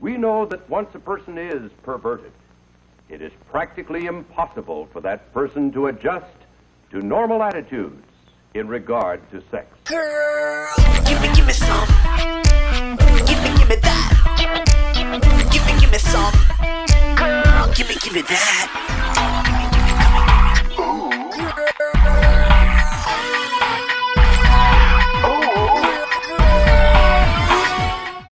We know that once a person is perverted, it is practically impossible for that person to adjust to normal attitudes in regard to sex. Girl, give me some.